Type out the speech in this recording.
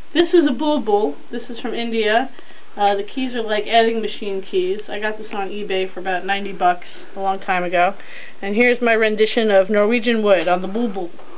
This is a bulbul. This is from India. The keys are like adding machine keys. I got this on eBay for about 90 bucks a long time ago. And here's my rendition of Norwegian Wood on the bulbul.